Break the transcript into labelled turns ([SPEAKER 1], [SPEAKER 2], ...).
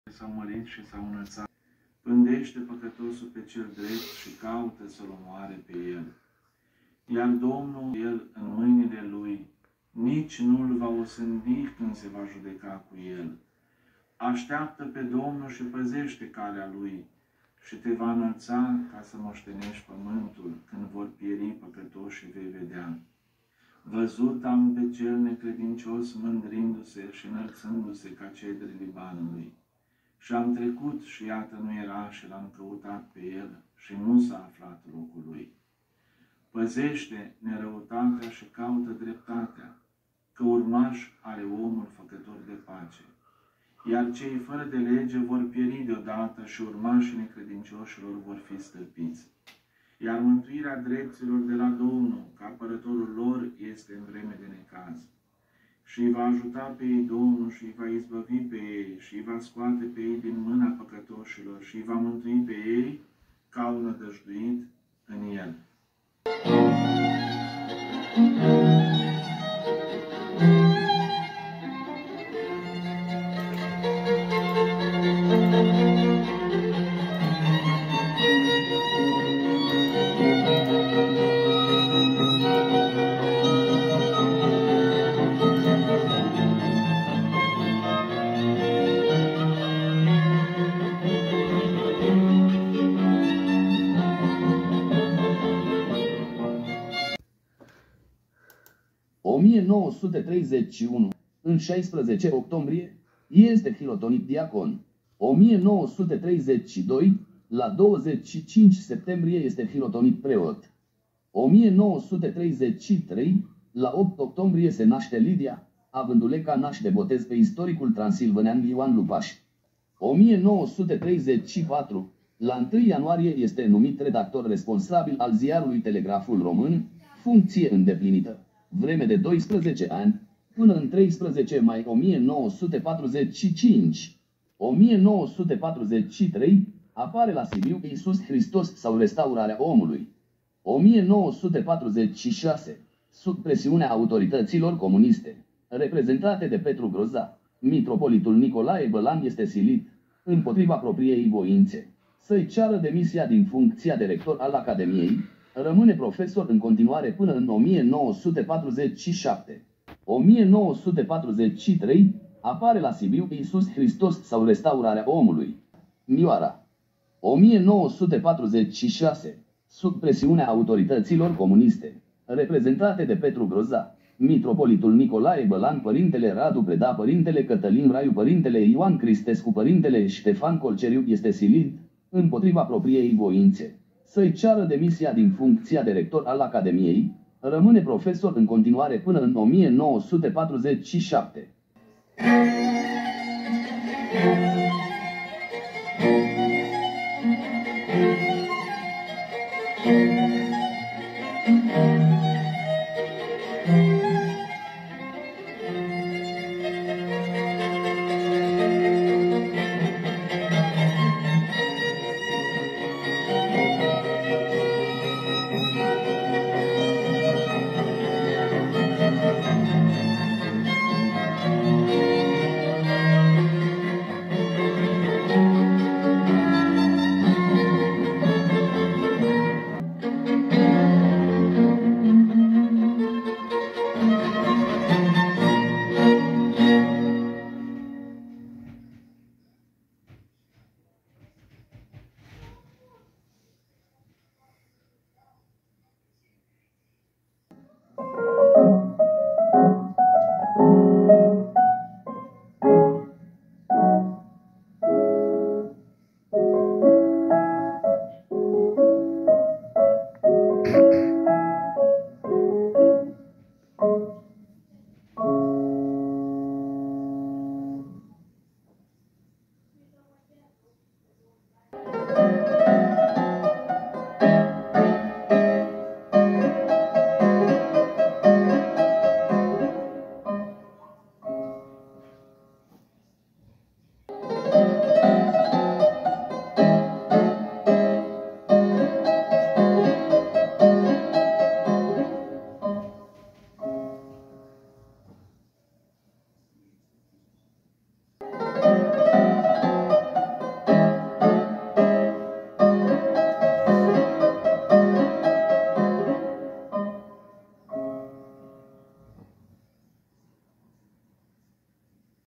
[SPEAKER 1] s-au mărit și s-au înălțat. Pândește păcătosul pe cel drept și caută să-l omoare pe el. Iar Domnul, el în mâinile lui, nici nu-l va osândi când se va judeca cu el. Așteaptă pe Domnul și păzește calea lui și te va înălța ca să moștenești pământul când vor pieri păcătoși și vei vedea. Văzut am pe cel necredincios mândrindu-se și înălțându-se ca cedrii Libanului. Și am trecut și iată nu era și l-am căutat pe el și nu s-a aflat locul lui. Păzește nerăutatea și caută dreptatea, că urmaș are omul făcător de pace. Iar cei fără de lege vor pieri deodată și urmașii necredincioșilor vor fi stâlpiți. Iar mântuirea drepților de la Domnul, ca apărătorul lor, este în vreme de necaz. Și îi va ajuta pe ei Domnul și îi va izbăvi pe ei și îi va scoate pe ei din mâna păcătoșilor și îi va mântui pe ei ca un nădăjduit în el.
[SPEAKER 2] În 16 octombrie, este hilotonit diacon. 1932, la 25 septembrie este hilotonit preot. 1933, la 8 octombrie se naște Lidia, avându-le ca naș de botez pe istoricul transilvanean Ioan Lupaș. 1934, la 1 ianuarie este numit redactor responsabil al ziarului Telegraful Român, funcție îndeplinită, vreme de 12 ani, până în 13 mai 1945. 1943, apare la Sibiu Iisus Hristos sau restaurarea omului. 1946, sub presiunea autorităților comuniste, reprezentate de Petru Groza, mitropolitul Nicolae Bălan este silit, împotriva propriei voințe, să-i ceară demisia din funcția de rector al Academiei, rămâne profesor în continuare până în 1947. 1943, apare la Sibiu Iisus Hristos sau restaurarea omului. Mioara. 1946, sub presiunea autorităților comuniste, reprezentate de Petru Groza, mitropolitul Nicolae Bălan, părintele Radu Preda, părintele Cătălin Raiu, părintele Ioan Cristescu, părintele Ștefan Colceriu este silit, împotriva propriei voințe, să-i ceară demisia din funcția de rector al Academiei, rămâne profesor în continuare până în 1947.